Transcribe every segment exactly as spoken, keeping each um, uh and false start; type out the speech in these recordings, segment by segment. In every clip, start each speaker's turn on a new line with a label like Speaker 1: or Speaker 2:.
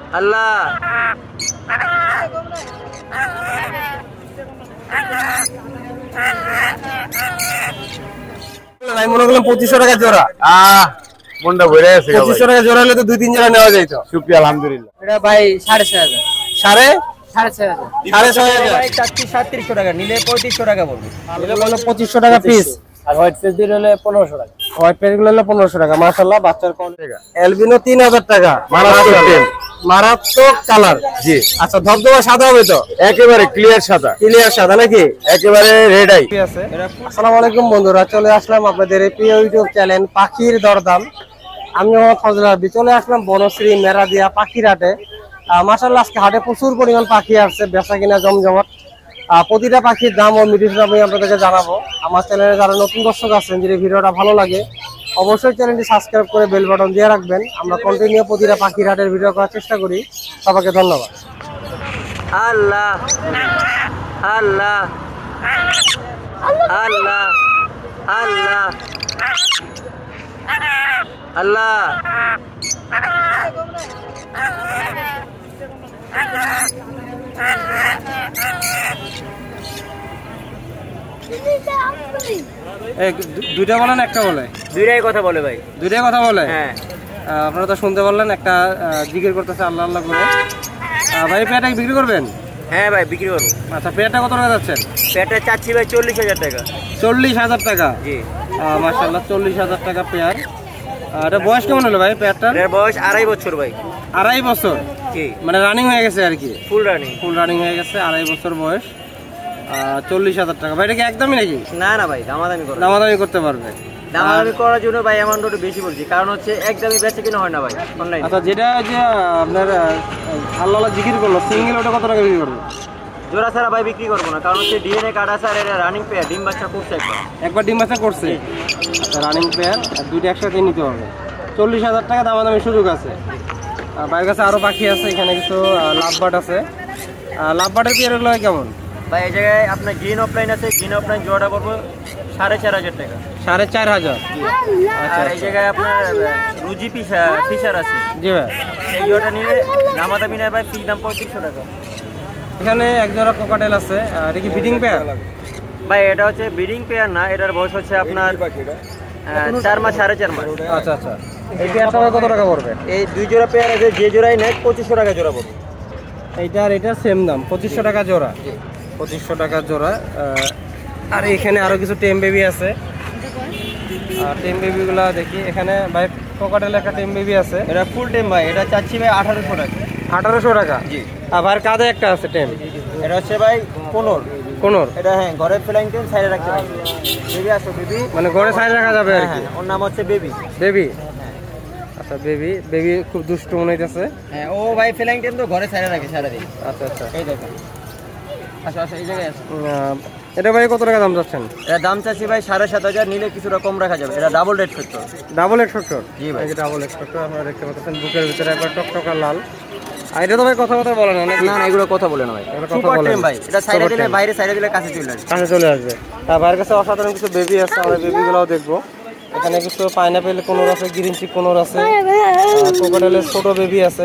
Speaker 1: আল্লাহ
Speaker 2: আমি মনে করলাম পঁচিশশো টাকা জোড়া।
Speaker 3: আহ মনটা ভরে গেছে
Speaker 2: পঁচিশশো টাকা জোড়া হলে তো দুই তিন জোড়া নেওয়া যাইতো।
Speaker 3: শুকরিয়া আলহামদুলিল্লাহ।
Speaker 1: এটা ভাই সাড়ে ছয় হাজার।
Speaker 2: সাড়ে
Speaker 1: সাড়ে ছয় হাজার
Speaker 2: সাড়ে ছয় হাজার
Speaker 1: ভাই চাচ্ছি সাতত্রিশশো টাকা, নিলে পঁয়ত্রিশশো টাকা পড়বে।
Speaker 2: নিলে বললো পঁচিশশো টাকা পিস,
Speaker 1: আর হোয়াইট ফেস দিয়ে হলে পনেরোশো টাকা।
Speaker 2: হোয়াইট পেজ গুলো হলো পনেরোশো টাকা। মাশাআল্লাহ বাচ্চার কোন এলবিনো তিন হাজার টাকা।
Speaker 3: মারাত্মক
Speaker 2: মারাত্মক কালার।
Speaker 3: জি
Speaker 2: আচ্ছা ধবধবা সাদা হবে তো?
Speaker 3: একেবারে ক্লিয়ার সাদা,
Speaker 2: ক্লিয়ার সাদা নাকি?
Speaker 3: একেবারে রেড আই
Speaker 2: আছে। আসসালামু আলাইকুম বন্ধুরা, চলে আসলাম আপনাদের এই প্রিয় ইউটিউব চ্যানেল পাখির দরদাম। আমি মোহাম্মদ ফজল আরবি, চলে আসলাম বনশ্রী মেরাদিয়া পাখির হাটে। মাশাআল্লাহ আজকে হাটে প্রচুর পরিমাণ পাখি আসছে, বেচা কিনা জমজমাট। প্রতিটা পাখির দাম ও মিডিয়াম আমি আপনাদেরকে জানাবো। আমার চ্যানেলে যারা নতুন দর্শক আছেন, যদি ভিডিওটা ভালো লাগে অবশ্যই চ্যানেলটি সাবস্ক্রাইব করে বেল বাটন দিয়ে রাখবেন। আমরা কন্টিনিউ প্রতিটা পাখির হাটের ভিডিও করার চেষ্টা করি। সবাইকে ধন্যবাদ।
Speaker 1: আল্লাহ আল্লাহ আল্লাহ আল্লাহ আল্লাহ
Speaker 2: দুইটা বলেন একটা বলে?
Speaker 1: দুইটাই কথা বলে ভাই,
Speaker 2: দুইটাই কথা বলে।
Speaker 1: হ্যাঁ
Speaker 2: আপনারা তো শুনতে পারলেন, একটা জিজ্ঞেস করতেছে আল্লাহ আল্লাহ করে। ভাই পেয়ারটা বিক্রি করবেন?
Speaker 1: হ্যাঁ ভাই বিক্রি করবো।
Speaker 2: আচ্ছা পেয়ারটা কত টাকা যাচ্ছেন?
Speaker 1: পেয়ারটা চাচ্ছি ভাই চল্লিশ হাজার টাকা।
Speaker 2: চল্লিশ হাজার টাকা?
Speaker 1: জি
Speaker 2: মাশাআল্লাহ চল্লিশ হাজার টাকা পেয়ার। এটা বয়স কেমন হলো ভাই পেয়ারটার?
Speaker 1: এর বয়স আড়াই বছর ভাই।
Speaker 2: আড়াই বছর?
Speaker 1: জি
Speaker 2: মানে রানিং হয়ে গেছে আর কি?
Speaker 1: Full running.
Speaker 2: ফুল রানিং হয়ে গেছে, আড়াই বছর বয়স, চল্লিশ হাজার টাকা। ভাই এটা কি একদমই নাকি?
Speaker 1: না না ভাই দামাদামি করো।
Speaker 2: দামাদামি করতে পারবে?
Speaker 1: দামাদামি করার জন্য ভাই অ্যামাউন্ট একটু বেশি বলছি, কারণ হচ্ছে একদমই বেচে কিনা হয় না ভাই অনলাইনে।
Speaker 2: আচ্ছা যেটা যে আপনার আল্লাহ আল্লাহ জিকির করলো সিঙ্গেল, ওটা কত টাকা বিক্রি করবে?
Speaker 1: জোড়া ছাড়া ভাই বিক্রি করবো না, কারণ হচ্ছে ডিএনএ কার্ড আছে আর এটা রানিং পেয়ার, ডিম বাচ্চা করছে একবার।
Speaker 2: একবার ডিম বাচ্চা করছে? আচ্ছা রানিং পেয়ার, আর দুইটা একসাথে নিতে হবে। চল্লিশ হাজার টাকা দামাদামি সুযোগ আছে। ভাইয়ের কাছে আরো পাখি আছে, এখানে কিছু লাভবার্ড আছে। লাভবার্ডের পেয়ারগুলো কেমন
Speaker 1: ভাই? এই জায়গায় আপনার গ্রিন অফলাইন আছে, গ্রিন অফলাইন জোড়াটা পড়বো সাড়ে চার হাজার টাকা।
Speaker 2: সাড়ে চার হাজার?
Speaker 1: আর এই জায়গায় আপনার রুজি ফিশার আছে।
Speaker 2: জি ভাই
Speaker 1: এই জোড়াটা নিলে দামাদামি নেয় ভাই, ফিক্স দাম পঁয়ত্রিশশো টাকা।
Speaker 2: এখানে এক জোড়া কোকাটেল আছে, এটা কি ব্রিডিং পেয়ার?
Speaker 1: ভাই এটা হচ্ছে ব্রিডিং পেয়ার না, এটার বয়স হচ্ছে আপনার চার মাস সাড়ে চার মাস।
Speaker 2: আচ্ছা আচ্ছা এই পেয়ারটা কত টাকা পড়বে?
Speaker 1: এই দুই জোড়া পেয়ার আছে, যে জোড়াই নেয় পঁচিশশো টাকা জোড়া পড়বে।
Speaker 2: এইটা আর এটা সেম দাম, পঁচিশশো টাকা জোড়া? পঁচিশশো টাকা জোড়া। আর এখানে আরো কিছু টেম বেবি আছে, টেম বেবি গুলা দেখি। এখানে ভাই কোকাটেল একটা টেম বেবি আছে,
Speaker 1: এটা ফুল টেম ভাই, এটা চাচ্ছি ভাই আঠারোশো টাকা।
Speaker 2: আঠারোশো টাকা?
Speaker 1: জি।
Speaker 2: আর ভাইয়ের কাঁধে একটা আছে টেম,
Speaker 1: এটা হচ্ছে ভাই কোনোর।
Speaker 2: কোনোর?
Speaker 1: এটা হ্যাঁ ঘরের ফ্লাইং টেম সাইডে রাখতে পারবে। বেবি আসো বেবি,
Speaker 2: মানে ঘরে সাইড রাখা যাবে আর কি?
Speaker 1: ওর নাম হচ্ছে বেবি।
Speaker 2: বেবি? আচ্ছা বেবি, বেবি খুব দুষ্ট মনে হইতেছে।
Speaker 1: হ্যাঁ ও ভাই ফ্লাইং টেম তো ঘরে সাইডে রাখে সারাদিন।
Speaker 2: আচ্ছা আচ্ছা
Speaker 1: এই দেখেন, আচ্ছা আচ্ছা এই জায়গায় আছে।
Speaker 2: এটা ভাই কত টাকা দাম যাচ্ছেন?
Speaker 1: এটা দাম চাচ্ছি ভাই সাড়ে সাত হাজার, নিলে কিছুটা কম রাখা যাবে। এটা double red factor.
Speaker 2: Double X factor?
Speaker 1: জি ভাই
Speaker 2: ডাবল এক্স ফ্যাক্টর। আপনারা দেখতে পাচ্ছেন বুকের ভিতরে একবার টকটকা লাল। আর এটা তো ভাই কথা কথা বলে না?
Speaker 1: না না এগুলো কথা বলে না ভাই, সুপার টেম ভাই। এটা সাইডে দিলে বাইরে সাইডে দিলে কাছে চলে আসবে।
Speaker 2: কাছে চলে আসবে। আর ভাইয়ের কাছে অসাধারণ কিছু বেবি আছে, আমরা বেবিগুলোও দেখবো। এখানে কিছু পাইনাপেল কোনোর আছে, গ্রিন চিক কোনোর আছে, কোকাটেলের ছোট বেবি আছে।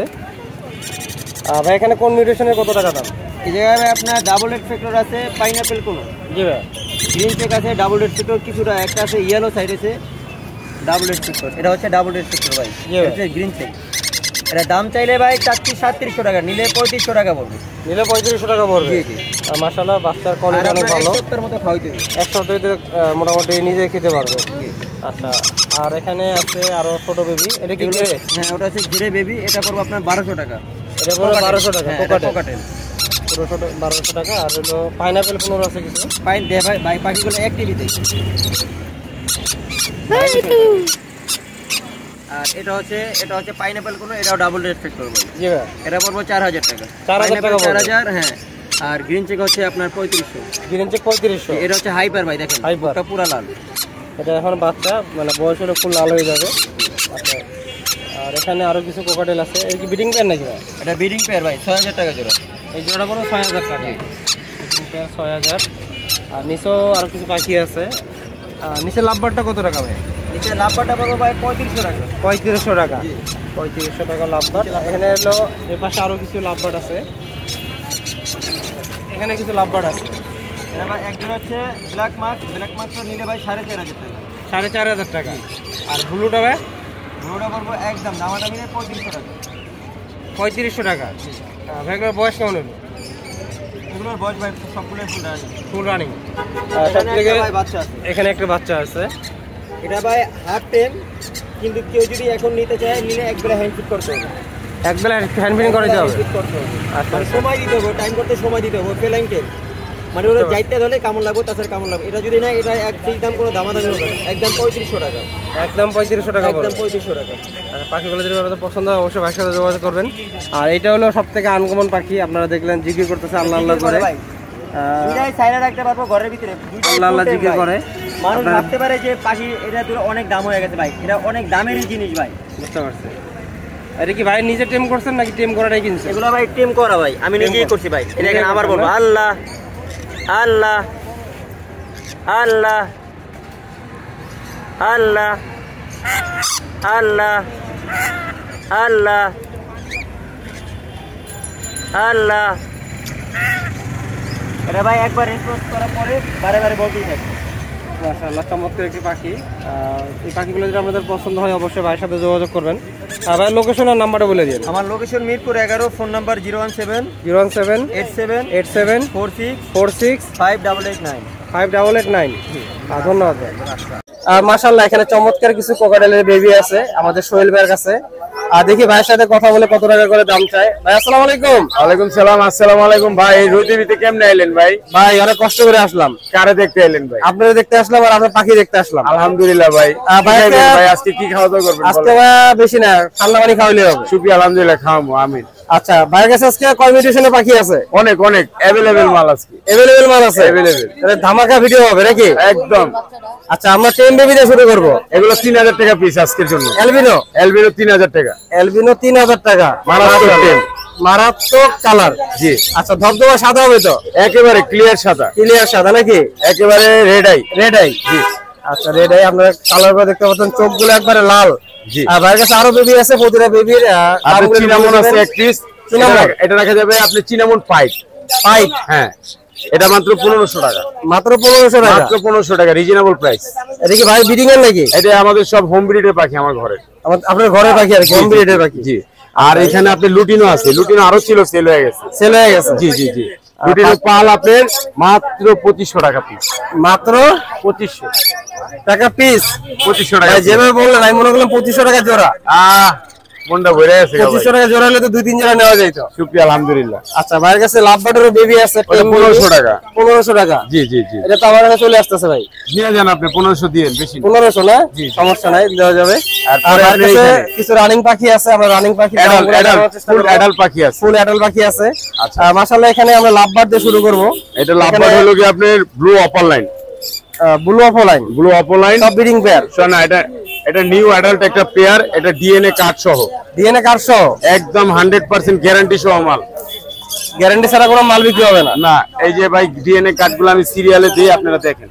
Speaker 2: ভাই এখানে কোন মিউটেশনের কত টাকা দাম?
Speaker 1: এই জায়গায় ভাই আপনার ডাবল রেড ফ্যাক্টর আছে, পাইনাপেল কোনো।
Speaker 2: জি ভাই।
Speaker 1: গ্রিন চেক আছে, ডাবল রেড ফ্যাক্টর কিছুটা, একটা আছে ইয়েলো সাইড আছে ডাবল রেড ফ্যাক্টর। এটা হচ্ছে ডাবল রেড ফ্যাক্টর ভাই, এটা গ্রিন চেক। এটা দাম চাইলে ভাই চাচ্ছি সাতত্রিশশো টাকা, নিলে পঁয়ত্রিশশো টাকা পড়বে।
Speaker 2: নিলে পঁয়ত্রিশশো টাকা পড়বে? জি জি। মাশাআল্লাহ বাচ্চার কোয়ালিটি অনেক ভালো।
Speaker 1: এক সপ্তাহের মতো খাওয়াইতে হবে,
Speaker 2: এক সপ্তাহে মোটামুটি নিজে খেতে পারবে। আচ্ছা আর এখানে আছে আরো ছোট বেবি, এটা কি?
Speaker 1: হ্যাঁ ওটা হচ্ছে ঘিরে বেবি, এটা পড়বো আপনার বারোশো টাকা।
Speaker 2: এটা পড়বে বারোশো টাকা?
Speaker 1: কোকাটেল
Speaker 2: পুরো ছোট বারোশো টাকা। আর হলো পাইনাপেল পনেরো আছে কিছু।
Speaker 1: পাইন দে ভাই, ভাই পাখিগুলো এক টিভিতে। আর এটা হচ্ছে এটা হচ্ছে পাইনাপেল কোনো, এটাও ডাবল রেড ফ্যাক্টর ভাই।
Speaker 2: জি ভাই।
Speaker 1: এটা পড়বো চার হাজার টাকা।
Speaker 2: চার হাজার টাকা?
Speaker 1: চার হাজার হ্যাঁ। আর গ্রিন চেক হচ্ছে আপনার পঁয়ত্রিশশো।
Speaker 2: গ্রিন চেক পঁয়ত্রিশশো?
Speaker 1: এটা হচ্ছে হাইপার ভাই, দেখেন হাইপারটা পুরা লাল।
Speaker 2: এটা এখন বাচ্চা, মানে বয়স হলে ফুল লাল হয়ে যাবে। আচ্ছা আর এখানে আরো কিছু কোকাটেল আছে, এই কি ব্রিডিং পেয়ার নাকি ভাই?
Speaker 1: এটা ব্রিডিং পেয়ার ভাই, ছয় হাজার টাকা জোড়া।
Speaker 2: এই জোড়া পড়ো ছয় হাজার টাকা? ব্রিডিং পেয়ার ছয় হাজার। আর নিচেও আরো কিছু পাখি আছে। নিচে লাভবারটা কত টাকা ভাই?
Speaker 1: এটা লাভবারটা পাবো ভাই পঁয়ত্রিশশো টাকা।
Speaker 2: পঁয়ত্রিশশো টাকা পঁয়ত্রিশশো টাকা লাভবার্ড। এখানে হলো এ পাশে আরো কিছু লাভবার্ড আছে, এখানে কিছু লাভবার্ড আছে।
Speaker 1: এটা ভাই একজন হচ্ছে ব্ল্যাক মার্ক, ব্ল্যাক মার্কটা নিলে ভাই সাড়ে চার হাজার টাকা।
Speaker 2: সাড়ে চার হাজার টাকা। আর ব্লুটা ভাই?
Speaker 1: ব্লুটা পড়বো একদম দামাটা মিলে পঁয়ত্রিশশো টাকা।
Speaker 2: পঁয়ত্রিশশো টাকা। ভাইগুলোর বয়স কেমন হলো?
Speaker 1: এগুলোর বয়স ভাই সবগুলো ফুল রানিং।
Speaker 2: Full running.
Speaker 1: ভাই বাচ্চা আছে,
Speaker 2: এখানে একটা বাচ্চা আছে।
Speaker 1: এটা ভাই হাফ টেম, কিন্তু কেউ যদি এখন নিতে চায় নিলে একবেলা হ্যান্ড ফিট করতে হবে।
Speaker 2: একবেলা হ্যান্ড ফিটিং করে দিতে হবে।
Speaker 1: আচ্ছা, সময় দিতে হবে, টাইম করতে সময় দিতে হবে। ফেলাইন টেম মানে ওরা যাইতে ধরলে কামড় লাগবে, তাছাড়া কামড় লাগবে। এটা যদি না, এটা এক ঠিক দাম কোনো দামাদামি হবে না, একদম পঁয়ত্রিশশো টাকা।
Speaker 2: একদম পঁয়ত্রিশশো টাকা,
Speaker 1: একদম পঁয়ত্রিশশো টাকা।
Speaker 2: আর পাখিগুলো যদি আপনাদের পছন্দ হয় অবশ্যই ভাইয়ের সাথে যোগাযোগ করবেন। আর এটা হলো সব থেকে আনকমন পাখি, আপনারা দেখলেন জিকির করতেছে আল্লাহ আল্লাহ করে।
Speaker 1: দুইটাই সাইডে রাখতে পারবো ঘরের ভিতরে,
Speaker 2: আল্লাহ আল্লাহ জিকির করে।
Speaker 1: মানুষ ভাবতে পারে যে পাখি এটা দূরে অনেক দাম হয়ে গেছে ভাই, এটা অনেক দামেরই জিনিস ভাই।
Speaker 2: বুঝতে পারছি। এটা কি ভাই নিজে টেম করছেন নাকি টেম করাটাই কিনছেন?
Speaker 1: এগুলো ভাই টেম করা ভাই, আমি নিজেই করছি ভাই। এটা এখানে আবার বলবো আল্লাহ আল্লাহ আল্লাহ আল্লাহ আল্লাহ আল্লাহ আল্লাহ। এটা ভাই একবার রেসপন্স করার পরে বারে বারে বলতেই থাকে।
Speaker 2: মাশাআল্লাহ, চমৎকার একটি পাখি। এই পাখিগুলো যদি আপনাদের পছন্দ হয় অবশ্যই ভাইয়ের সাথে যোগাযোগ করবেন। আর ভাইয়ের লোকেশন আর নাম্বারটা বলে দিন।
Speaker 1: আমার লোকেশন মিরপুর এগারো, phone number zero one seven
Speaker 2: zero one seven
Speaker 1: eight seven
Speaker 2: eight seven
Speaker 1: four six
Speaker 2: four six
Speaker 1: five double eight nine
Speaker 2: five double eight nine. ধন্যবাদ। মাশাআল্লাহ, এখানে চমৎকার কিছু কোকাটেলের বেবি আছে আমাদের সোহেল ভাইয়ের কাছে। আর দেখি ভাইয়ের সাথে কথা বলে কত টাকা করে দাম চাই। ভাই আসসালামু আলাইকুম।
Speaker 3: ওয়ালাইকুম সালাম। আসসালামু আলাইকুম ভাই। এই রোদিবিতে কেমনে আইলেন ভাই?
Speaker 2: ভাই অনেক কষ্ট করে আসলাম।
Speaker 3: কারে দেখতে আইলেন ভাই?
Speaker 2: আপনারা দেখতে আসলাম আর আপনার পাখি দেখতে আসলাম।
Speaker 3: আলহামদুলিল্লাহ ভাই।
Speaker 2: ভাই
Speaker 3: ভাই আজকে কি খাওয়া দাওয়া করবেন?
Speaker 2: আজকে বেশি না, ঠান্ডা পানি খাওয়াইলে হবে।
Speaker 3: শুকরিয়া, আলহামদুলিল্লাহ খাওয়াবো। আমিন।
Speaker 2: আচ্ছা, ভাইয়ের কাছে আজকে কয় মিউটেশনের পাখি আছে?
Speaker 3: অনেক অনেক অ্যাভেলেবেল মাল আজকে।
Speaker 2: অ্যাভেলেবেল মাল আছে?
Speaker 3: অ্যাভেলেবেল।
Speaker 2: তাহলে ধামাকা ভিডিও হবে নাকি?
Speaker 3: একদম।
Speaker 2: আচ্ছা, আমরা টেন বেবি দিয়ে শুরু করব।
Speaker 3: এগুলো তিন হাজার টাকা পিস আজকের জন্য।
Speaker 2: এলবিনো?
Speaker 3: এলবিনো তিন হাজার টাকা।
Speaker 2: এলবিনো তিন হাজার টাকা।
Speaker 3: মারাত্মক টেম,
Speaker 2: মারাত্মক কালার।
Speaker 3: জি।
Speaker 2: আচ্ছা, ধবধবা সাদা হবে তো?
Speaker 3: একেবারে ক্লিয়ার সাদা।
Speaker 2: ক্লিয়ার সাদা নাকি?
Speaker 3: একেবারে রেড আই।
Speaker 2: রেড আই, জি। আচ্ছা, রেড আই। আপনারা কালার করে দেখতে পাচ্ছেন, চোখগুলো একবারে লাল।
Speaker 3: জি।
Speaker 2: আর ভাইয়ের কাছে আরো বেবি আছে, প্রতিটা বেবির
Speaker 3: চিনামন আছে এক পিস। এটা রাখা যাবে আপনি চিনামন পাইপ।
Speaker 2: পাইপ,
Speaker 3: হ্যাঁ, এটা মাত্র পনেরোশো টাকা।
Speaker 2: মাত্র পনেরোশো টাকা?
Speaker 3: মাত্র পনেরোশো টাকা, রিজনেবল প্রাইস।
Speaker 2: এটা কি ভাই ব্রিডিং এর নাকি?
Speaker 3: এটা আমাদের সব হোম ব্রিডের পাখি, আমার ঘরে।
Speaker 2: আপনার ঘরের পাখি আর কি? হোম ব্রিডের পাখি,
Speaker 3: জি। আর এখানে আপনি লুটিনো আছে, লুটিনো আরো ছিল, সেল হয়ে গেছে।
Speaker 2: সেল হয়ে গেছে?
Speaker 3: জি জি জি। লুটিনো পাল আপনার মাত্র পঁচিশশো টাকা পিস।
Speaker 2: মাত্র
Speaker 3: পঁচিশশো
Speaker 2: টাকা পিস?
Speaker 3: পঁচিশশো টাকা।
Speaker 2: যেভাবে বললেন আমি মনে করলাম পঁচিশশো টাকা জোড়া।
Speaker 3: আহ মনটা ভরে গেছে।
Speaker 2: পঁচিশশো টাকা জোড়া হলে তো দুই তিন জোড়া নেওয়া যাইতো।
Speaker 3: শুকরিয়া, আলহামদুলিল্লাহ।
Speaker 2: আচ্ছা, ভাইয়ের কাছে লাভবার্ডের বেবি আছে
Speaker 3: পনেরোশো টাকা।
Speaker 2: পনেরোশো টাকা?
Speaker 3: জি জি জি।
Speaker 2: এটা তো আমার কাছে চলে আসতেছে ভাই।
Speaker 3: নিয়ে যান আপনি, পনেরোশো দিয়ে বেশি।
Speaker 2: পনেরোশো না? সমস্যা নাই, দেওয়া যাবে। আর কিছু রানিং পাখি আছে, আমরা রানিং পাখি
Speaker 3: ফুল অ্যাডাল্ট পাখি আছে।
Speaker 2: ফুল অ্যাডাল্ট পাখি আছে।
Speaker 3: আচ্ছা,
Speaker 2: মাশাআল্লাহ, এখানে আমরা লাভবার্ড দিয়ে শুরু করব।
Speaker 3: এটা লাভবার্ড হলো কি আপনার blue opaline.
Speaker 2: Blue opaline,
Speaker 3: blue opaline
Speaker 2: সব ব্রিডিং পেয়ার।
Speaker 3: শোনা, এটা এটা নিউ অ্যাডাল্ট একটা পেয়ার। এটা ডিএনএ কার্ড সহ।
Speaker 2: ডিএনএ কার্ড সহ?
Speaker 3: একদম হান্ড্রেড পার্সেন্ট গ্যারান্টি সহ মাল।
Speaker 2: গ্যারান্টি ছাড়া কোনো মাল বিক্রি হবে না?
Speaker 3: না। এই যে ভাই ডিএনএ কার্ডগুলো আমি সিরিয়ালে দিই, আপনারা দেখেন।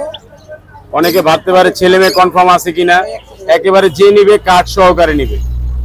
Speaker 3: অনেকে ভাবতে পারে ছেলে মেয়ে কনফার্ম আছে কিনা, একেবারে যে নিবে কার্ড সহকারে নিবে।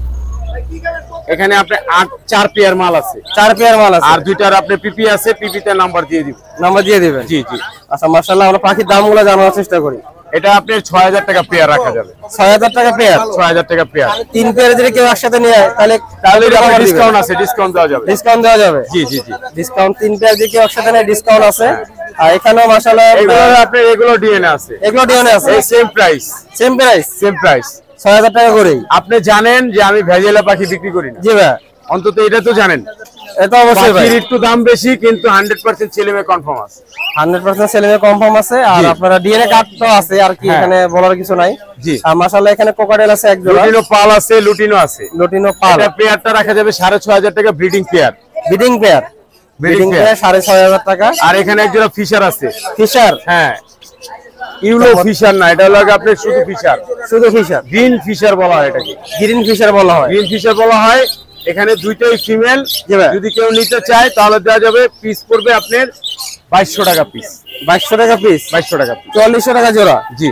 Speaker 3: এখানে আপনি আট চার পেয়ার মাল আছে।
Speaker 2: চার পেয়ার মাল আছে?
Speaker 3: আর দুইটার আপনি পিপি আছে, পিপিতে নাম্বার দিয়ে দিব।
Speaker 2: নাম্বার দিয়ে দিবেন? জি জি। আচ্ছা, মাশাআল্লাহ, আমরা পাখির দামগুলো জানার চেষ্টা করি।
Speaker 3: এটা আপনার ছয় হাজার টাকা পেয়ার রাখা যাবে।
Speaker 2: ছয় হাজার টাকা পেয়ার?
Speaker 3: ছয় হাজার টাকা পেয়ার।
Speaker 2: তিন পেয়ার যদি কেউ একসাথে নেয় তাহলে
Speaker 3: তাহলে ডিসকাউন্ট আছে, ডিসকাউন্ট দেওয়া যাবে।
Speaker 2: ডিসকাউন্ট দেওয়া যাবে?
Speaker 3: জি জি জি।
Speaker 2: ডিসকাউন্ট তিন পেয়ার যদি কেউ একসাথে নেয় ডিসকাউন্ট আছে। আর এখানেও মাশাআল্লাহ
Speaker 3: এগুলো আপনার এগুলো ডিএনএ আছে।
Speaker 2: এগুলো ডিএনএ আছে?
Speaker 3: এই same price.
Speaker 2: Same price?
Speaker 3: Same price,
Speaker 2: ছয় হাজার টাকা করেই।
Speaker 3: আপনি জানেন যে আমি ভেজেলা পাখি বিক্রি করি না?
Speaker 2: জি ভাই।
Speaker 3: অন্তত এটা তো জানেন।
Speaker 2: এটা অবশ্যই ভাই।
Speaker 3: একটু দাম বেশি, কিন্তু হান্ড্রেড পার্সেন্ট ছেলে মেয়ে কনফার্ম আছে।
Speaker 2: হান্ড্রেড পার্সেন্ট ছেলে মেয়ে কনফার্ম আছে। আর আপনারা ডিএনএ কার্ড তো আছে, আর কি এখানে বলার কিছু নাই।
Speaker 3: জি।
Speaker 2: আর মাশাআল্লাহ, এখানে কোকাটেল আছে এক জোড়া।
Speaker 3: লুটিনো পাল আছে, লুটিনো আছে।
Speaker 2: লুটিনো পাল।
Speaker 3: এটা পেয়ারটা রাখা যাবে সাড়ে ছয় হাজার টাকা। Breeding pair.
Speaker 2: Breeding pair? Breeding pair সাড়ে ছয় হাজার টাকা।
Speaker 3: আর এখানে এক জোড়া ফিশার আছে।
Speaker 2: ফিশার?
Speaker 3: হ্যাঁ, ইউলো ফিশার না, এটা হলো আপনার শুধু ফিশার।
Speaker 2: শুধু ফিশার?
Speaker 3: গ্রিন ফিশার বলা হয় এটাকে।
Speaker 2: গ্রিন ফিশার বলা হয়?
Speaker 3: গ্রিন ফিশার বলা হয়। এখানে দুইটাই ফিমেল। যদি কেউ নিতে চায় তাহলে দেওয়া যাবে। পিস পড়বে আপনার বাইশশো টাকা পিস।
Speaker 2: বাইশশো টাকা পিস?
Speaker 3: বাইশশো টাকা পিস।
Speaker 2: চুয়াল্লিশশো টাকা জোড়া?
Speaker 3: জি।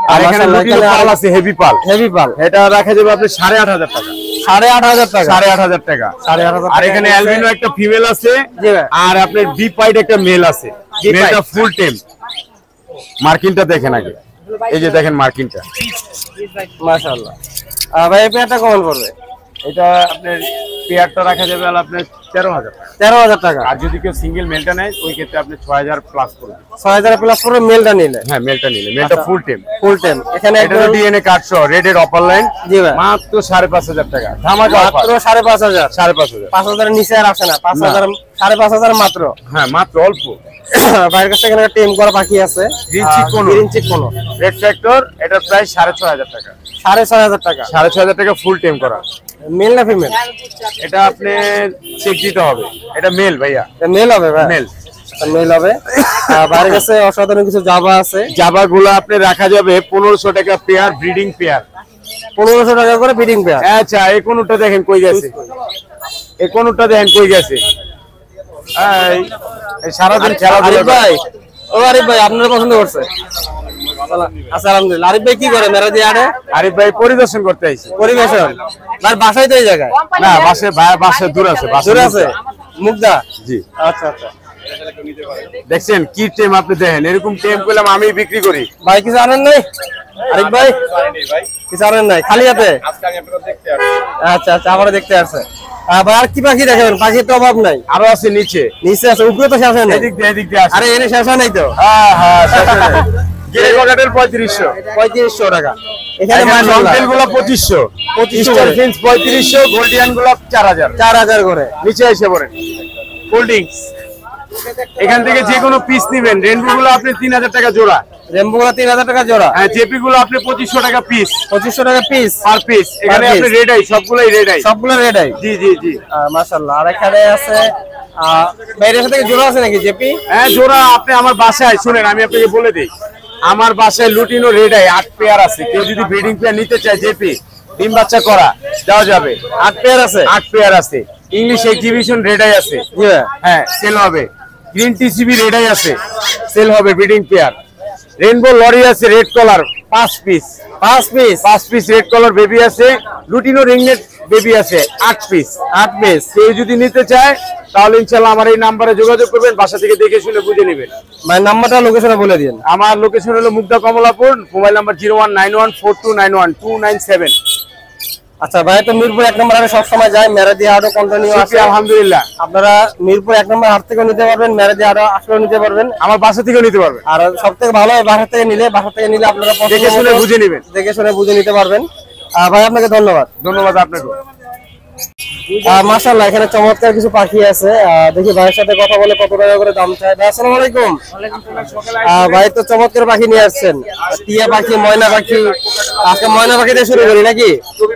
Speaker 3: আর এখানে লুটিনো পাল আছে, হেভি পাল।
Speaker 2: হেভি পাল
Speaker 3: এটা রাখা যাবে আপনি সাড়ে আট হাজার টাকা।
Speaker 2: সাড়ে আট হাজার টাকা
Speaker 3: সাড়ে আট হাজার টাকা।
Speaker 2: সাড়ে আট হাজার।
Speaker 3: আর এখানে অ্যালবিনো একটা ফিমেল আছে, আর আপনার বি পাইড একটা মেল আছে। মেলটা ফুল টেম। মার্কিনটা দেখেন আগে, এই যে দেখেন মার্কিনটা,
Speaker 2: মাশাআল্লাহ। ভাই এই পেয়ারটা কেমন পড়বে?
Speaker 3: এটা আপনার পেয়ারটা রাখা যাবে আপনার তেরো হাজার টাকা।
Speaker 2: তেরো হাজার টাকা।
Speaker 3: আর যদি কেউ সিঙ্গেল মেলটা নেয় ওই ক্ষেত্রে আপনি ছয় হাজার প্লাস করবেন।
Speaker 2: ছয় হাজার প্লাস করে মেলটা নিলে?
Speaker 3: হ্যাঁ, মেলটা নিলে। মেলটা ফুল টেম।
Speaker 2: ফুল টেম। এখানে
Speaker 3: এটা ডিএনএ কার্ড সহ রেডের অপার লাইন।
Speaker 2: জি ভাই।
Speaker 3: মাত্র সাড়ে পাঁচ হাজার টাকা। ধামাকা অফার।
Speaker 2: মাত্র সাড়ে পাঁচ হাজার।
Speaker 3: সাড়ে পাঁচ হাজার।
Speaker 2: পাঁচ হাজারের নিচে আর আসে না। পাঁচ হাজার, সাড়ে পাঁচ হাজার মাত্র।
Speaker 3: হ্যাঁ, মাত্র অল্প।
Speaker 2: ভাইয়ের কাছে এখানে টেম করা পাখি আছে,
Speaker 3: গ্রিন চিক কোন,
Speaker 2: গ্রিন চিক কোন,
Speaker 3: রেড ফ্যাক্টর। এটা প্রায় সাড়ে ছয় হাজার টাকা।
Speaker 2: সাড়ে ছয় হাজার টাকা।
Speaker 3: সাড়ে ছয় হাজার টাকা ফুল টেম করা।
Speaker 2: মেল না ফিমেল?
Speaker 3: এটা আপনি চেক দিতে হবে। এটা মেল ভাইয়া।
Speaker 2: মেল হবে ভাই?
Speaker 3: মেল।
Speaker 2: মেল হবে। বাইরের কাছে অসাধারণ কিছু জাবা আছে।
Speaker 3: জাবা গুলো আপনি রাখা যাবে পনেরোশো টাকা পেয়ার, ব্রিডিং পেয়ার।
Speaker 2: পনেরোশো টাকা করে ব্রিডিং পেয়ার।
Speaker 3: আচ্ছা, এই কোনটা দেখেন কই গেছে, এই কোনটা দেখেন কই গেছে। এই সারাদিন খেলাধুলা।
Speaker 2: ভাই ও আরিফ ভাই আপনার পছন্দ করছে? আচ্ছা আলহামদুলিল্লাহ। আরিফ ভাই কি করে মেরা দিয়ে আড়ে?
Speaker 3: আরিফ ভাই পরিদর্শন করতে আইছে।
Speaker 2: পরিবেশন? ভাই বাসায় তো এই জায়গায়
Speaker 3: না, বাসে বাসে দূর আছে।
Speaker 2: দূর আছে মুগদা?
Speaker 3: জি।
Speaker 2: আচ্ছা আচ্ছা।
Speaker 3: দেখছেন কি টেম আপনি দেখেন, এরকম টেম করলাম আমি বিক্রি করি।
Speaker 2: ভাই কিছু আনেন নাই আরিফ ভাই? কিছু আনেন নাই, খালি হাতে? আচ্ছা আচ্ছা, আবার দেখতে আসছে। ভাই আর কি পাখি দেখাবেন? পাখির তো অভাব নাই।
Speaker 3: আরো আছে নিচে।
Speaker 2: নিচে আছে, উপরে তো শেষ হয় না।
Speaker 3: এদিক দিয়ে এদিক দিয়ে আছে।
Speaker 2: আরে এনে শেষ হয় নাই তো?
Speaker 3: হ্যাঁ হ্যাঁ, গ্রে ককাটেল পঁয়ত্রিশশো।
Speaker 2: পঁয়ত্রিশশো টাকা। এখানে
Speaker 3: লংটেল গুলো পঁচিশশো। ইস্টার ফিন্স পঁয়ত্রিশশো। গোল্ডিয়ান গুলো চার হাজার।
Speaker 2: চার হাজার করে।
Speaker 3: নিচে এসে পড়েন। হোল্ডিংস এখান থেকে যে কোনো পিস নিবেন। রেনবো গুলো আপনি তিন হাজার টাকা জোড়া।
Speaker 2: রেনবো গুলো তিন হাজার টাকা জোড়া।
Speaker 3: হ্যাঁ, জেপি গুলো আপনি পঁচিশশো টাকা পিস।
Speaker 2: পঁচিশশো টাকা পিস
Speaker 3: পার পিস। এখানে আপনি রেড আই, সবগুলোই রেড আই।
Speaker 2: সবগুলো রেড আই?
Speaker 3: জি জি জি।
Speaker 2: মাশাআল্লাহ। আর এখানে আছে বাইরের সাথে জোড়া আছে নাকি জেপি?
Speaker 3: হ্যাঁ, জোড়া আপনি আমার বাসায় শুনেন, আমি আপনাকে বলে দিই। আমার বাসায় লুটিনো রেড আই আট পেয়ার আছে। কেউ যদি ব্রিডিং পেয়ার নিতে চায় জেপি ডিম বাচ্চা করা দেওয়া যাবে।
Speaker 2: আট পেয়ার আছে?
Speaker 3: আট পেয়ার আছে। ইংলিশ এক্সিবিশন রেড আই আছে। হ্যাঁ, সেল হবে। গ্রিন টিসিবি রেড আই আছে, সেল হবে ব্রিডিং পেয়ার। রেনবো লরি আছে রেড কলার পাঁচ পিস।
Speaker 2: পাঁচ পিস?
Speaker 3: পাঁচ পিস রেড কলার বেবি আছে। লুটিনো রিংনেট বেবি আছে আট পিস।
Speaker 2: আট পিস।
Speaker 3: কেউ যদি নিতে চায় তাহলে ইনশাআল্লাহ আমার এই নাম্বারে যোগাযোগ করবেন। বাসা থেকে দেখে শুনে বুঝে নেবেন।
Speaker 2: ভাই নাম্বারটা লোকেশনে বলে দিন।
Speaker 3: আমার লোকেশন হলো Mugda Kamalapur. Mobile number zero one nine one four two nine one two nine seven.
Speaker 2: আচ্ছা ভাই, তো মিরপুর এক নম্বর হাটে সবসময় যায়, মেরাদি হাটও কন্টিনিউ আছে
Speaker 3: আলহামদুলিল্লাহ।
Speaker 2: আপনারা মিরপুর এক নম্বর হাট থেকে নিতে পারবেন, মেরাদি হাটও আসলেও নিতে পারবেন,
Speaker 3: আমার বাসা থেকেও নিতে পারবেন।
Speaker 2: আর সব থেকে ভালো বাসা থেকে নিলে, বাসা থেকে নিলে আপনারা
Speaker 3: দেখে শুনে বুঝে নেবেন।
Speaker 2: দেখে শুনে বুঝে নিতে পারবেন। ভাই আপনাকে ধন্যবাদ।
Speaker 3: ধন্যবাদ আপনাকে।
Speaker 2: মাশাআল্লাহ, এখানে চমৎকার কিছু পাখি আছে। দেখি ভাইয়ের সাথে কথা বলে কত টাকা করে দাম চাই। ভাই আসসালামু আলাইকুম। ভাই তো চমৎকার পাখি নিয়ে আসছেন, টিয়া পাখি, ময়না পাখি। আজকে ময়না পাখি দিয়ে শুরু করি নাকি?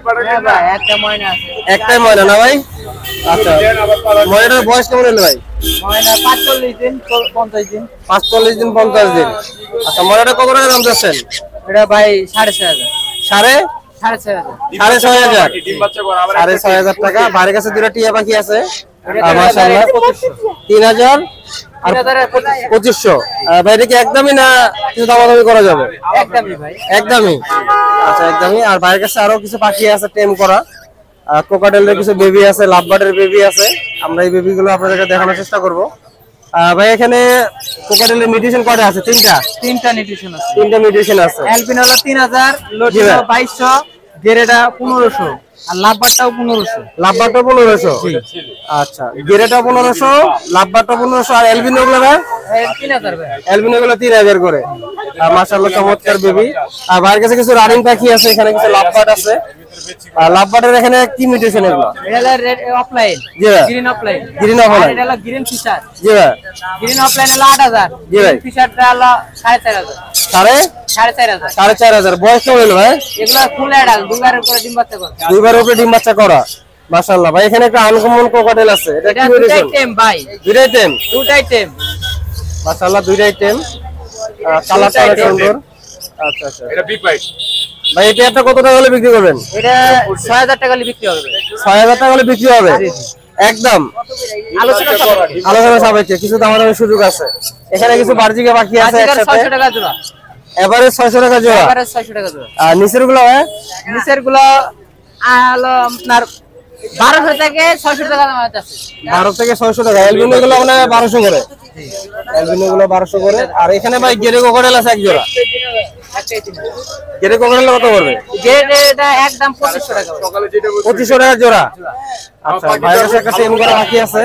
Speaker 2: একটাই ময়না না ভাই? আচ্ছা, ময়নাটার বয়স কেমন হলো ভাই?
Speaker 1: পাঁচচল্লিশ দিন পঞ্চাশ দিন।
Speaker 2: পাঁচচল্লিশ দিন পঞ্চাশ দিন। আচ্ছা, ময়নাটা কত টাকা দাম চাচ্ছেন?
Speaker 1: এটা ভাই সাড়ে ছয় হাজার।
Speaker 2: সাড়ে
Speaker 1: সাড়ে ছয় হাজার।
Speaker 2: সাড়ে ছয় হাজার সাড়ে ছয় হাজার টাকা। বাড়ির কাছে দুটা টিয়া পাখি আছে, মাশাআল্লাহ। তিন হাজার আর পঁচিশশো। ভাই এটা কি একদমই না কিছু দামাদামি করা যাবে?
Speaker 1: একদমই ভাই,
Speaker 2: একদমই। আচ্ছা, একদমই। আর বাড়ির কাছে আরো কিছু পাখি আছে টেম করা, কোকাটেলের কিছু বেবি আছে, লাভবার্ডের বেবি আছে। আমরা এই বেবি গুলো আপনাদেরকে দেখানোর চেষ্টা করবো। ভাই এখানে কোকাটেলের মিউটেশন কয়টা আছে? তিনটা।
Speaker 1: তিনটা নিউট্রিশন আছে।
Speaker 2: তিনটা মিউটেশন আছে।
Speaker 1: অ্যালবিনো হলো তিন হাজার, লোটিনো বাইশশো, গেরেটা পনেরোশো, আর লাভবারটাও পনেরোশো।
Speaker 2: লাভবারটা পনেরোশো? আচ্ছা, গেরেটা পনেরোশো, লাভবারটা পনেরোশো, আর অ্যালবিনো গুলো ভাই?
Speaker 1: তিন হাজার ভাই।
Speaker 2: অ্যালবিনো গুলো তিন হাজার করে। মাশাআল্লাহ, চমৎকার বেবি। আর ভাইয়ের কাছে কিছু রানিং পাখি আছে, এখানে কিছু লাভবার্ড আছে। আর লাভবার্ডের এখানে কি মিউটেশন এগুলো?
Speaker 1: এটা হলো রেড অফলাইন,
Speaker 2: জি ভাই।
Speaker 1: Green opaline.
Speaker 2: Green opaline.
Speaker 1: এটা হলো গ্রিন ফিশার।
Speaker 2: জি ভাই।
Speaker 1: গ্রিন অফলাইন হলো আট হাজার,
Speaker 2: জি ভাই।
Speaker 1: ফিশারটা হলো সাড়ে চার হাজার।
Speaker 2: সাড়ে
Speaker 1: সাড়ে চার হাজার।
Speaker 2: সাড়ে চার হাজার। বয়স কেমন হলো ভাই?
Speaker 1: এগুলো ফুল অ্যাডাল্ট, দুবারের করে ডিম বাচ্চা করে।
Speaker 2: দুইবার উপরে ডিম বাচ্চা করা। মাশাআল্লাহ ভাই, এখানে একটা আনকমন কোকাটেল আছে, এটা
Speaker 1: এটা
Speaker 2: কি
Speaker 1: দুটাই
Speaker 2: মিউটেশন?
Speaker 1: টেম ভাই,
Speaker 2: দুইটাই টেম।
Speaker 1: দুটাই টেম।
Speaker 2: মাশাআল্লাহ, দুইটাই টেম। কালারটা অনেক সুন্দর। আচ্ছা আচ্ছা।
Speaker 3: এটা বি পাইপ
Speaker 2: ভাই এই পেয়ারটা কত টাকা হলে বিক্রি করবেন?
Speaker 1: এটা ছয় হাজার টাকা হলে বিক্রি হবে।
Speaker 2: ছয় হাজার টাকা হলে বিক্রি হবে একদম?
Speaker 1: আলোচনা সাপেক্ষে।
Speaker 2: আলোচনা সাপেক্ষে কিছু দামাদামি সুযোগ আছে। এখানে কিছু বার্জিকা পাখি আছে একসাথে।
Speaker 1: ছয়শো টাকা জোড়া।
Speaker 2: এভারেজ ছয়শো টাকা জোড়া,
Speaker 1: এভারেজ ছয়শো টাকা জোড়া।
Speaker 2: আর নিচের গুলো ভাই?
Speaker 1: নিচের গুলো হলো আপনার বারোশো থেকে ছয়শো টাকা দাম আছে।
Speaker 2: বারো থেকে ছয়শো টাকা। অ্যালবিনো গুলো মানে বারোশো করে, অ্যালবিনো গুলো বারোশো করে। আর এখানে ভাই গেরে কোকোডেল আছে এক জোড়া, গেরে কোকোডেল কত পড়বে?
Speaker 1: এটা একদম পঁচিশশো টাকা,
Speaker 2: পঁচিশশো টাকা জোড়া। আচ্ছা ভাইয়ের কাছে একটা টেম করা বাকি আছে,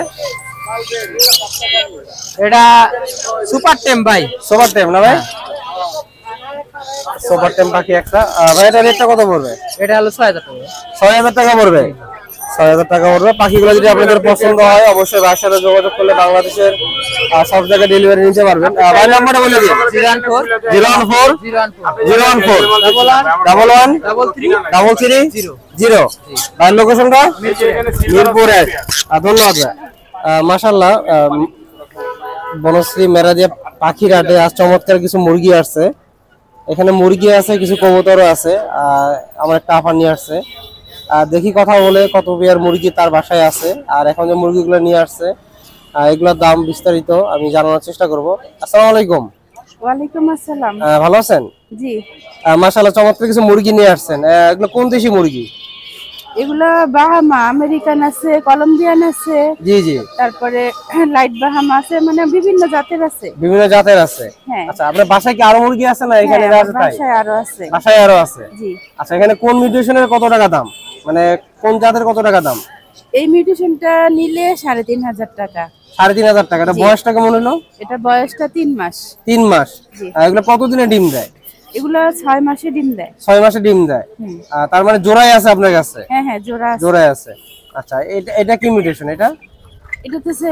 Speaker 1: এটা সুপার টেম ভাই,
Speaker 2: সুপার টেম না ভাই? সুপার টেম বাকি একটা। ভাই এটা রেটটা কত পড়বে?
Speaker 1: এটা হলো ছয় হাজার টাকা,
Speaker 2: ছয় হাজার টাকা পড়বে, ছয় হাজার টাকা পড়বে। পাখিগুলো যদি আপনাদের পছন্দ হয় অবশ্যই ভাইয়ের সাথে যোগাযোগ করলে বাংলাদেশের সব জায়গায় ডেলিভারি নিতে পারবেন। ভাই নাম্বারটা বলে দিন।
Speaker 1: Zero one four
Speaker 2: zero one four
Speaker 1: zero one four
Speaker 2: zero one four
Speaker 1: double one
Speaker 2: double one
Speaker 1: double three
Speaker 2: double three
Speaker 1: zero
Speaker 2: zero. ভাইয়ের লোকেশনটা মিরপুর এক। ধন্যবাদ ভাই। মাশাআল্লাহ, বনশ্রী মেরাদিয়া পাখির হাটে আজ চমৎকার কিছু মুরগি আসছে। এখানে মুরগি আছে, কিছু কবুতরও আছে। আমার একটা আফা নিয়ে আসছে, আর দেখি কথা বলে কত পেয়ার মুরগি তার বাসায় আছে, আর এখন যে মুরগিগুলো নিয়ে আসছে এগুলোর দাম বিস্তারিত আমি জানানোর চেষ্টা করব। আসসালামু আলাইকুম।
Speaker 4: ওয়ালাইকুম আসসালাম।
Speaker 2: ভালো আছেন?
Speaker 4: জি।
Speaker 2: মাশাআল্লাহ, চমৎকার কিছু মুরগি নিয়ে আসছেন। এগুলো কোন দেশি মুরগি?
Speaker 4: এগুলা বাহামা, আমেরিকান আছে, কলম্বিয়ান আছে,
Speaker 2: জি জি,
Speaker 4: তারপরে লাইট বাহামা আছে, মানে বিভিন্ন জাতের আছে।
Speaker 2: বিভিন্ন জাতের আছে।
Speaker 4: হ্যাঁ।
Speaker 2: আচ্ছা, আপনার বাসায় কি আরো মুরগি আছে না এখানে?
Speaker 4: হ্যাঁ,
Speaker 2: আছে তাই?
Speaker 4: বাসায় আরো আছে।
Speaker 2: বাসায় আরো আছে।
Speaker 4: জি।
Speaker 2: আচ্ছা, এখানে কোন মিউটেশনের কত টাকা দাম, মানে কোন জাতের কত টাকা দাম?
Speaker 4: এই মিউটেশনটা নিলে সাড়ে তিন হাজার টাকা।
Speaker 2: সাড়ে তিন হাজার টাকা। এটা বয়সটা কেমন হলো?
Speaker 4: এটা বয়সটা তিন মাস।
Speaker 2: তিন মাস।
Speaker 4: জি।
Speaker 2: আর এগুলো কতদিনে ডিম দেয়?
Speaker 4: এগুলা ছয় মাসে ডিম দেয়।
Speaker 2: ছয় মাসে ডিম দেয়।
Speaker 4: হুম।
Speaker 2: আহ, তার মানে জোড়াই আছে আপনার কাছে?
Speaker 4: হ্যাঁ হ্যাঁ, জোড়া আছে।
Speaker 2: জোড়াই আছে। আচ্ছা, এটা এটা কি মিউটেশন? এটা
Speaker 4: এটা হচ্ছে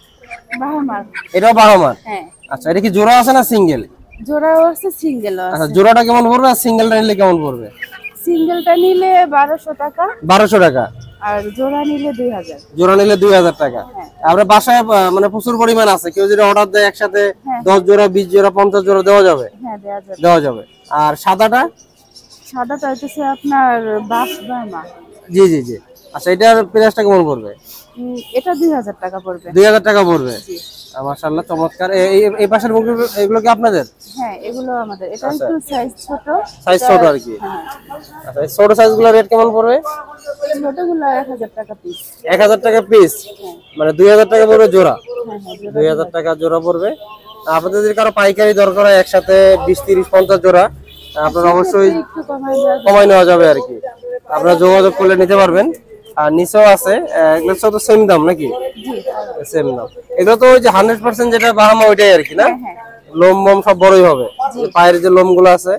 Speaker 4: বাহামার।
Speaker 2: এটাও বাহামার?
Speaker 4: হ্যাঁ।
Speaker 2: আচ্ছা, এটা কি জোড়া আছে না সিঙ্গেল?
Speaker 4: জোড়াও আছে, সিঙ্গেলও
Speaker 2: আচ্ছা,
Speaker 4: আছে।
Speaker 2: জোড়াটা কেমন পড়বে আর সিঙ্গেলটা নিলে কেমন পড়বে?
Speaker 4: সিঙ্গেলটা নিলে বারোশো টাকা,
Speaker 2: বারোশো টাকা।
Speaker 4: আর জোড়া নিলে দুই হাজার।
Speaker 2: জোড়া নিলে দুই হাজার টাকা। আপনার বাসায় আহ, মানে প্রচুর পরিমাণ আছে, কেউ যদি অর্ডার দেয় একসাথে
Speaker 4: হ্যাঁ।
Speaker 2: দশ জোড়া, বিশ জোড়া, পঞ্চাশ জোড়া দেওয়া যাবে?
Speaker 4: হ্যাঁ, দেওয়া যাবে।
Speaker 2: দেওয়া যাবে। আর সাদাটা?
Speaker 4: সাদাটা হচ্ছে আপনার বাস বার্মা।
Speaker 2: জি জি জি। আচ্ছা, এটার প্রাইসটা কেমন পড়বে?
Speaker 4: উম, এটা দুই হাজার টাকা পড়বে।
Speaker 2: দুই হাজার টাকা পড়বে।
Speaker 4: জি।
Speaker 2: আহ, মাশাআল্লাহ, চমৎকার। এই এই- এই পাশের মুরগি এগুলো কি আপনাদের?
Speaker 4: হ্যাঁ, এগুলো আমাদের। এটা
Speaker 2: আচ্ছা।
Speaker 4: একটু সাইজ ছোট।
Speaker 2: সাইজ ছোট আর কি।
Speaker 4: হ্যাঁ,
Speaker 2: আচ্ছা, এই ছোট সাইজগুলো রেট কেমন পড়বে?
Speaker 4: ছোটগুলো এক হাজার টাকা পিস।
Speaker 2: এক হাজার টাকা পিস, মানে দুই হাজার টাকা পড়বে জোড়া।
Speaker 4: হ্যাঁ হ্যাঁ,
Speaker 2: দুই হাজার টাকা জোড়া পড়বে। আপনাদের যদি কারো পাইকারি দরকার হয় একসাথে বিশ তিরিশ পঞ্চাশ জোড়া, আপনারা অবশ্যই
Speaker 4: একটু কমাই দেওয়া যাবে।
Speaker 2: কমাই নেওয়া যাবে আর কি। আপনারা যোগাযোগ করলে নিতে পারবেন। আর নিচেও আছে, এগুলো তো সেম দাম নাকি?
Speaker 4: জি।
Speaker 2: সেম দাম। এগুলো তো ওই যে হান্ড্রেড পার্সেন্ট যেটা বাহামা ওইটাই আর কি না?
Speaker 4: হ্যাঁ।
Speaker 2: লোম মোম সব বড়ই হবে। পায়ের যে লোম গুলো আছে,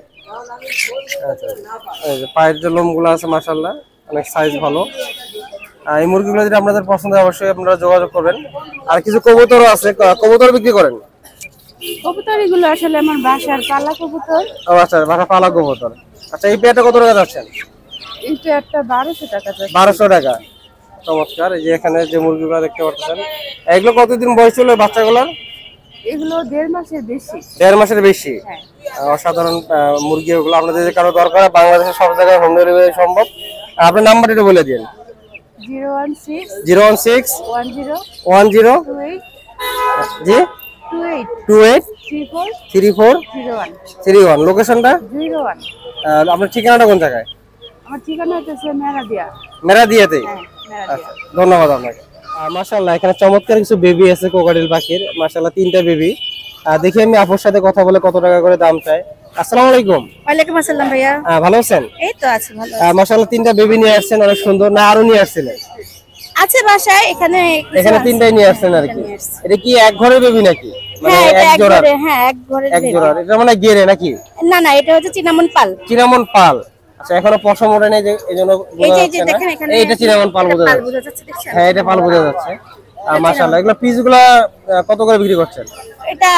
Speaker 2: আচ্ছা, এই যে পায়ের যে লোম গুলো আছে, মাশাআল্লাহ অনেক সাইজ ভালো। আর এই মুরগিগুলো যদি আপনাদের পছন্দ হয় অবশ্যই আপনারা যোগাযোগ করবেন। আর কিছু কবুতরও আছে, ক- কবুতর বিক্রি করেন?
Speaker 4: কবুতর এগুলো আসলে আমার বাসার পালা কবুতর।
Speaker 2: ও আচ্ছা, বাসা পালা কবুতর। আচ্ছা, এই পেয়ারটা কত টাকা যাচ্ছেন?
Speaker 4: এটা একটা বারোশো টাকা যাচ্ছে।
Speaker 2: বারোশো টাকা। চমৎকার। এই যে এখানে যে মুরগিগুলো দেখতে পাচ্ছেন, এগুলো কতদিন বয়স ছিল বাচ্চাগুলোর?
Speaker 4: এগুলো দেড় মাসের বেশি।
Speaker 2: দেড় মাসের বেশি।
Speaker 4: হ্যাঁ।
Speaker 2: আহ, অসাধারণ আহ, মুরগি ওগুলো। আপনাদের যদি কারো দরকার হয় বাংলাদেশের সব জায়গায় হোম ডেলিভারি সম্ভব। আর আপনার নাম্বারটা একটু বলে দিন।
Speaker 4: Zero one six
Speaker 2: zero one six
Speaker 4: one zero
Speaker 2: one zero
Speaker 4: two eight
Speaker 2: জি
Speaker 4: two eight
Speaker 2: two eight
Speaker 4: three four
Speaker 2: three four
Speaker 4: zero one
Speaker 2: three one. লোকেশনটা?
Speaker 4: Zero one.
Speaker 2: আপনার ঠিকানাটা কোন জায়গায়?
Speaker 4: আমার ঠিকানা হচ্ছে মেরাদিয়া।
Speaker 2: মেরাদিয়াতেই?
Speaker 4: হ্যাঁ, মেরাদিয়া।
Speaker 2: আচ্ছা, ধন্যবাদ আপনাকে। আর মাশাআল্লাহ, এখানে চমৎকার কিছু বেবি আছে কোকাটেল পাখির। মাশাআল্লাহ, তিনটা বেবি। দেখি আমি আপুর সাথে কথা বলে কত টাকা করে দাম চাই। আসসালামু আলাইকুম।
Speaker 4: ওয়ালাইকুম আসসালাম ভাইয়া।
Speaker 2: আহ, ভালো আছেন?
Speaker 4: এই তো আছে, ভালো
Speaker 2: আহ, মাশাআল্লাহ, তিনটা বেবি নিয়ে আসছেন, অনেক সুন্দর। না আরো নিয়ে আসছিলেন?
Speaker 4: আছে বাসায়, এখানে
Speaker 2: এখানে তিনটাই নিয়ে আসছেন আর কি। এটা কি এক ঘরের বেবি নাকি, মানে
Speaker 4: হ্যাঁ, এটা
Speaker 2: এক
Speaker 4: এক
Speaker 2: জোড়া?
Speaker 4: ঘরে, হ্যাঁ এক ঘরে।
Speaker 2: এক জোড়া। এটা মানে গেরে নাকি?
Speaker 4: না না, এটা হচ্ছে চিনামন পাল।
Speaker 2: চিনামন পাল। আচ্ছা, এখনো পশম ওঠে নাই, যে এজন্য
Speaker 4: এই
Speaker 2: বোঝা
Speaker 4: যে এই
Speaker 2: যাচ্ছে
Speaker 4: যে
Speaker 2: না।
Speaker 4: দেখেন এখানে
Speaker 2: এইটা চিনামন পাল বোঝা
Speaker 4: পাল
Speaker 2: যাচ্ছে।
Speaker 4: বোঝা যাচ্ছে, দেখছেন?
Speaker 2: হ্যাঁ, এটা পাল বোঝা যাচ্ছে। আর মাশাআল্লাহ, এগুলো পিস গুলা আহ, কত করে বিক্রি করছেন?
Speaker 4: এটা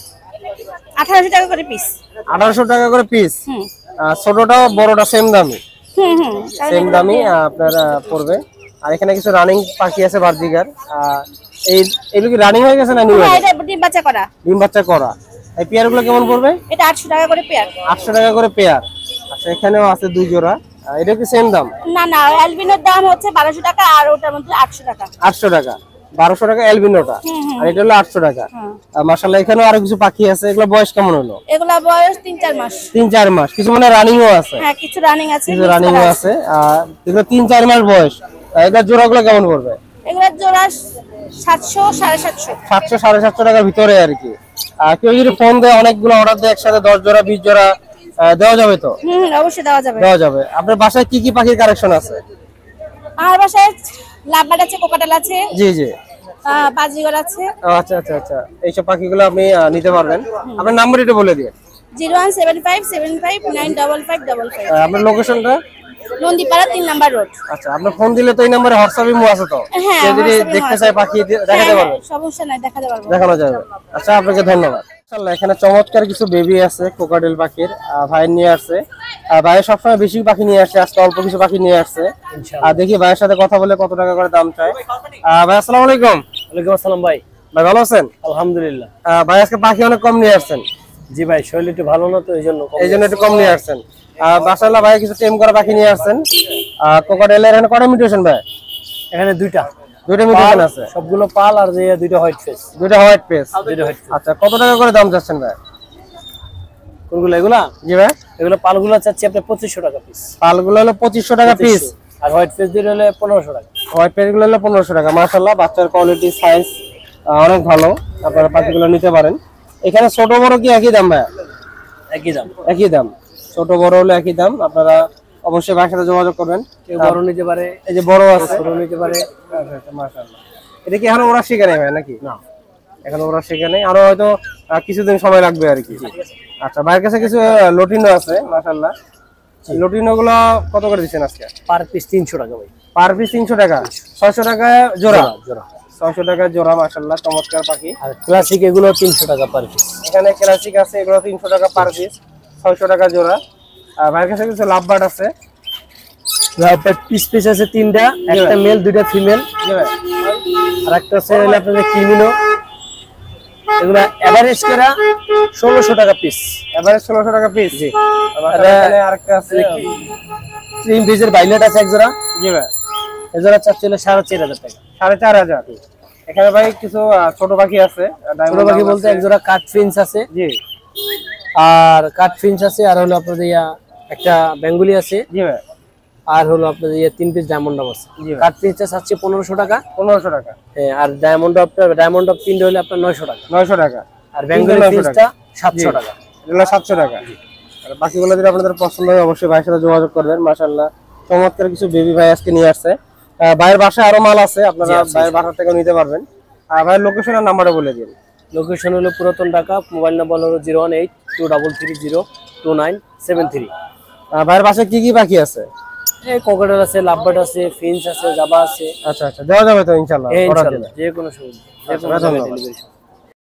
Speaker 4: আঠারোশো টাকা করে পিস।
Speaker 2: আঠারোশো টাকা করে পিস।
Speaker 4: হুম
Speaker 2: ছোটটা বড়টা সেম দামি?
Speaker 4: হুম হুম।
Speaker 2: সেম দামি আহ, আপনার আহ, পড়বে। আর এখানে কিছু রানিং পাখি আছে বার্জিগার। এই এগুলো কি রানিং হয়ে গেছে না নিউ?
Speaker 4: হ্যাঁ, এটা ডিম বাচ্চা করা।
Speaker 2: ডিম বাচ্চা করা। এই পেয়ার গুলো কেমন পড়বে?
Speaker 4: এটা আটশো টাকা করে পেয়ার।
Speaker 2: আটশো টাকা করে পেয়ার। আচ্ছা, এখানেও আছে দুই জোড়া। আহ, এটা কি সেম দাম?
Speaker 4: না না, অ্যালবিনোর দাম হচ্ছে বারোশো টাকা, আর ওটার মধ্যে আটশো টাকা।
Speaker 2: আটশো টাকা। বারোশো টাকা অ্যালবিনোটা, আর এটা হলো আটশো টাকা।
Speaker 4: হ্যাঁ।
Speaker 2: মাশাআল্লাহ এখানেও আরো কিছু পাখি আছে, এগুলো বয়স কেমন হলো?
Speaker 4: এগুলা বয়স তিন চার মাস।
Speaker 2: তিন চার মাস, কিছু মানে রানিংও আছে।
Speaker 4: হ্যাঁ কিছু রানিং আছে,
Speaker 2: কিছু রানিংও আছে। আর এগুলো তিন চার মাস বয়স, এগুলো জোড়াগুলো কেমন পড়বে?
Speaker 4: এগুলা জোড়া সাতশো সাড়ে সাতশো।
Speaker 2: সাতশো সাড়ে সাতশো টাকার ভিতরে আর কি। আর কেউ যদি ফোন দেয়, অনেকগুলো অর্ডার দেয় একসাথে, দশ জোড়া বিশ জোড়া দেওয়া যাবে তো?
Speaker 4: হুম অবশ্যই দেওয়া যাবে।
Speaker 2: দেওয়া যাবে। আপনার বাসায় কি কি পাখির কালেকশন আছে?
Speaker 4: আমার বাসায় লাভবার্ড আছে, কোকাটেল আছে,
Speaker 2: জি জি।
Speaker 4: আহ, বাজিগর আছে।
Speaker 2: আচ্ছা আচ্ছা আচ্ছা, এইসব পাখিগুলো আপনি আহ, নিতে পারবেন। আপনার নাম্বার একটু বলে দিন।
Speaker 4: Zero one seven five seven five nine double five double five.
Speaker 2: আহ, আপনার লোকেশনটা?
Speaker 4: নন্দীপাড়া তিন নাম্বার রোড।
Speaker 2: আচ্ছা, আপনার ফোন দিলে তো এই নাম্বারে হোয়াটসঅ্যাপ ইমো আছে তো?
Speaker 4: হ্যাঁ,
Speaker 2: কেউ যদি
Speaker 4: WhatsApp ইমো
Speaker 2: দেখতে
Speaker 4: আছে।
Speaker 2: চায় পাখি দে- দেখাতে
Speaker 4: হ্যাঁ,
Speaker 2: পারবেন?
Speaker 4: সমস্যা নাই, দেখাতে পারবো।
Speaker 2: দেখানো যাবে। আচ্ছা, আপনাকে ধন্যবাদ। মাশাআল্লাহ, এখানে চমৎকার কিছু বেবি আছে কোকাটেল পাখির। আহ, ভাই নিয়ে আসছে। আর ভাই সবসময় বেশি পাখি নিয়ে আসে, আজকে অল্প কিছু পাখি নিয়ে আসছে। আর দেখি ভাইয়ের সাথে কথা বলে কত টাকা করে দাম চায়। আহ, ভাই আসসালামু আলাইকুম।
Speaker 5: ওয়ালাইকুম আসসালাম ভাই।
Speaker 2: ভাই ভালো আছেন?
Speaker 5: আলহামদুলিল্লাহ।
Speaker 2: আহ, ভাই আজকে পাখি অনেক কম নিয়ে আসছেন।
Speaker 5: জি ভাই, শরীর একটু ভালো না তো এই জন্য কম
Speaker 2: এই জন্য একটু কম নিয়ে আসছেন। আহ, মাশাআল্লাহ ভাই কিছু টেম করা পাখি নিয়ে আসছেন। আহ, কোকাটেলের এখানে কটা মিউটেশন ভাই?
Speaker 5: এখানে দুইটা
Speaker 2: দুইটা মিউটেশন আছে।
Speaker 5: সবগুলো পাল আর যে দুইটা হোয়াইট ফেস।
Speaker 2: দুইটা হোয়াইট পেস।
Speaker 5: দুইটা হোয়াইট ফেস।
Speaker 2: আচ্ছা, কত টাকা করে দাম চাচ্ছেন ভাই?
Speaker 5: কোনগুলো এগুলা?
Speaker 2: জি ভাই,
Speaker 5: এগুলো পালগুলো চাচ্ছি আপনার পঁচিশশো টাকা পিস।
Speaker 2: পালগুলো হলো পঁচিশশো টাকা পিস।
Speaker 5: আর হোয়াইট ফেস দুইটা হলে পনেরোশো টাকা।
Speaker 2: হোয়াইট পেস গুলো হলো পনেরোশো টাকা। মাশাআল্লাহ, বাচ্চার কোয়ালিটি সাইজ অনেক ভালো, আপনারা পাখিগুলো নিতে পারেন। এখানে ছোট বড় কি একই দাম ভাই?
Speaker 5: একই দাম।
Speaker 2: একই দাম, ছোট বড় হলো একই দাম। আপনারা অবশ্যই ভাইয়ের সাথে যোগাযোগ করবেন।
Speaker 5: কেউ বড় নিতে পারে,
Speaker 2: এই যে বড় আছে,
Speaker 5: ছোট নিতে পারে।
Speaker 2: আচ্ছা আচ্ছা, মাশাআল্লাহ। এটা কি এখনো ওরা শিখে নেই ভাই নাকি?
Speaker 5: না,
Speaker 2: এখন ওরা শিখে নেই, আরো হয়তো আহ, কিছুদিন সময় লাগবে আর কি। আচ্ছা, ভাইয়ের কাছে কিছু লটিনো আছে মাশাআল্লাহ। লটিনো গুলো কত করে দিচ্ছেন আজকে?
Speaker 5: পার পিস তিনশো টাকা ভাই।
Speaker 2: পার পিস তিনশো টাকা, ছয়শো টাকা জোড়া।
Speaker 5: জোড়া।
Speaker 2: ছয়শো টাকা জোড়া, মাশাআল্লাহ চমৎকার পাখি।
Speaker 5: আর ক্লাসিক এগুলো তিনশো টাকা পার পিস।
Speaker 2: এখানে ক্লাসিক আছে, এগুলো তিনশো টাকা পার পিস, ছয়শো টাকা জোড়া। আর ভাইয়ের কাছে কিছু লাভবার্ড আছে।
Speaker 5: পিস পিস আছে তিনটা, একটা মেল দুইটা ফিমেল।
Speaker 2: জি ভাই।
Speaker 5: আর একটা আছে হলো আপনাদের কিমিনো। এগুলা এভারেজ করা ষোলোশো টাকা পিস।
Speaker 2: এভারেজ ষোলোশো টাকা পিস। জি।
Speaker 5: আর
Speaker 2: এখানে আরেকটা আছে।
Speaker 5: ক্রিম পিসের ভাইলেট আছে এক জোড়া।
Speaker 2: জি ভাই।
Speaker 5: এই জোড়া চাচ্ছি হলো সাড়ে চার হাজার টাকা।
Speaker 2: সাড়ে চার হাজার। এখানে ভাই কিছু আহ, ছোট পাখি আছে।
Speaker 5: ছোট পাখি বলতে এক জোড়া কাঠ ফিন্স আছে।
Speaker 2: জি।
Speaker 5: আর কাঠ ফিন্স আছে, আর হলো আপনাদের ইয়া একটা বেঙ্গলি আছে।
Speaker 2: জি ভাই।
Speaker 5: আর হলো আপনাদের ইয়া তিন পিস ডায়মন্ড আছে।
Speaker 2: জি ভাই।
Speaker 5: কাঠ ফিন্সটা চাচ্ছি পনেরোশো টাকা।
Speaker 2: পনেরোশো টাকা।
Speaker 5: হ্যাঁ, আর ডায়মন্ড আপনার ডায়মন্ড অফ তিনটে হলে আপনার নয়শো টাকা।
Speaker 2: নয়শো টাকা।
Speaker 5: আর বেঙ্গলি
Speaker 2: নয়শো
Speaker 5: ফিন্সটা
Speaker 2: টাকা।
Speaker 5: সাতশো
Speaker 2: জি।
Speaker 5: টাকা।
Speaker 2: এগুলো সাতশো টাকা। আর বাকিগুলো যদি আপনাদের পছন্দ হয় অবশ্যই ভাইয়ের সাথে যোগাযোগ করবেন। মাশাআল্লাহ, চমৎকার কিছু বেবি ভাই আজকে নিয়ে আসছে। আহ, ভাইয়ের বাসায় আরো মাল আছে, আপনারা ভাইয়ের বাসা থেকে নিতে পারবেন। আর ভাইয়ের লোকেশন আর নাম্বারটা বলে দিন।
Speaker 5: লোকেশন হলো পুরাতন ঢাকা, মোবাইল নাম্বার হলো zero one eight two double three zero two nine seven three.
Speaker 2: আহ, ভাইয়ের বাসায় কি কি পাখি আছে?
Speaker 5: এই কোকাটেল আছে, লাভবার্ড আছে, ফিন্স আছে, জাবা আছে।
Speaker 2: আচ্ছা আচ্ছা, দেওয়া যাবে তো ইনশাআল্লাহ?
Speaker 5: এই
Speaker 2: অর্ডার
Speaker 5: ইনশাআল্লাহ
Speaker 2: দিলে।
Speaker 5: যে কোনো সুবিধা, যে কোনো
Speaker 2: ধন্যবাদ।
Speaker 5: ডেলিভারি।